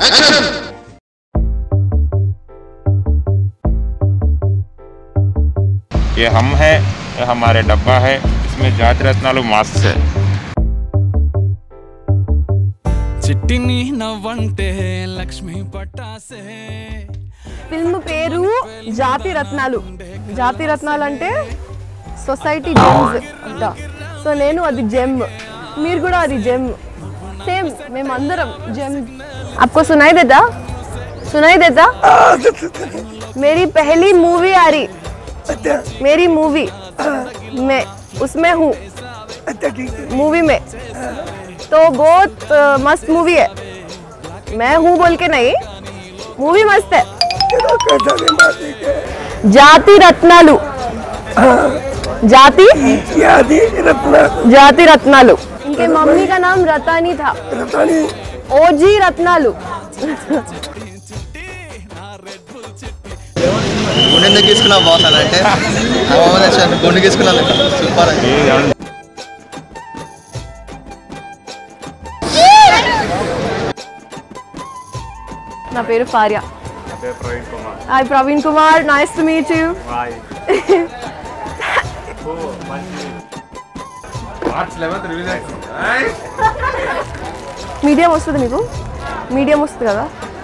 Action. ये हम है, ये हमारे डब्बा है, इसमें जाति रत्नालु मास्क है। चिट्टिनी नव्वंटे लक्ष्मी पट्टासे ఫిల్మ్ పేరు జాతి రత్నాలు. జాతి రత్నాలు అంటే సొసైటీ జెమ్స్ అంట. సో నేను అది జెమ్, మీరు కూడా అది జెమ్, సేమ్ మేమందరం జెమ్. आपको सुनाई देता? सुनाई देता? मेरी पहली मूवी आ रही, मेरी मूवी मैं उसमें हूँ मूवी में, तो बहुत मस्त मूवी है. मैं हूँ बोल के नहीं, मूवी मस्त है. जाति रत्नालु. जाति जाति रत्नालु. इनके मम्मी का नाम रतानी था. ओजी रत्नालु. గుండె తీసుకున్నావు బాస్ అని అంటే గుండె తీసుకున్నాను సూపర్ అని. నా పేరు Faria. Hi Praveen Kumar, nice to meet you. Medium వస్తుంది మీకు? మీడియం వస్తుంది కదా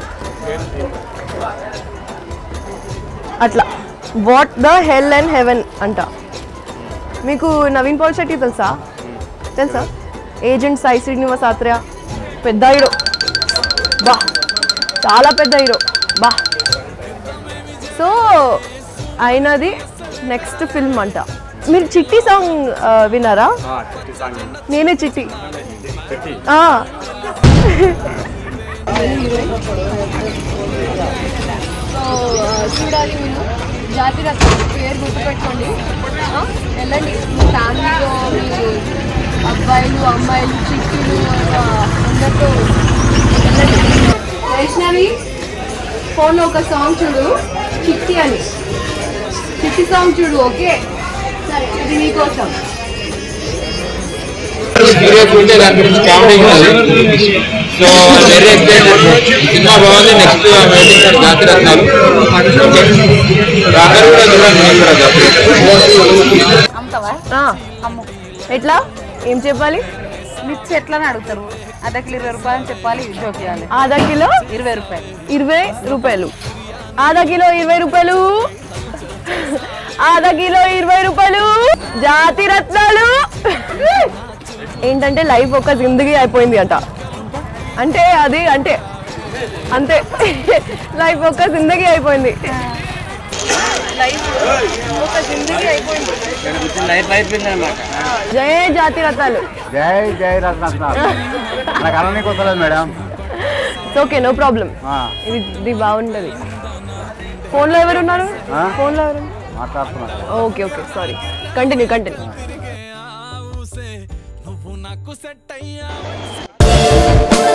అట్లా. What the hell and heaven అంట. మీకు నవీన్ పాల్ శెట్టి తెలుసా? తెలుసా? ఏజెంట్ సాయి శ్రీనివాస్ ఆత్రేయ, పెద్ద హీరో బా, చాలా పెద్ద హీరో బా. సో అయినది నెక్స్ట్ ఫిల్మ్ అంట. మీరు చిట్టి సాంగ్ విన్నారా? నేనే చిట్టి. చూడాలి మీరు. జాతి రత్నాలు పేరు గుర్తుపెట్టుకోండి, వెళ్ళండి ఫ్యామిలీలో, మీరు అబ్బాయిలు అమ్మాయిలు చిట్టీలు అందరితో వెళ్ళండి. వైష్ణవి ఫోన్లో ఒక సాంగ్ చూడు, చిట్టి అని, చిట్టి సాంగ్ చూడు. ఓకే సరే, ఇది మీకోసం. సో వెరీ ఎక్సైటెడ్, సినిమా బాగుంది. నెక్స్ట్ జాతి రత్నాలు ఎట్లా ఏం చెప్పాలి? మిక్స్ ఎట్లా అని అడుగుతారు. అర్ధ కిలో 20 రూపాయలు అని చెప్పాలి, జోక్ చేయాలి. ఆधा కిలో 20 రూపాయలు. 20 రూపాయలు. ఆधा కిలో 20 రూపాయలు. ఆधा కిలో 20 రూపాయలు. జాతి రత్నాలు. ఏంటంటే లైఫ్ ఒక జిందగీ అయిపోయింది అంట. అంటే అది అంటే అంతే, లైఫ్ ఒక జిందగీ అయిపోయింది. లైఫ్ ఒక జిందగీ అయిపోయింది. జై జాతి రత్నాలు. జై జై రత్నాలు. నాకు అనడానికి వస్తలేదు మేడం. Okay, no problem. ఇది బాగుంటుంది. ఫోన్లో ఎవరున్నారు? ఫోన్లో ఎవరు మాట్లాడుతున్నారు? Okay okay, sorry. Continue continue. నువ్వు నాకు సెట్ అయ్యా.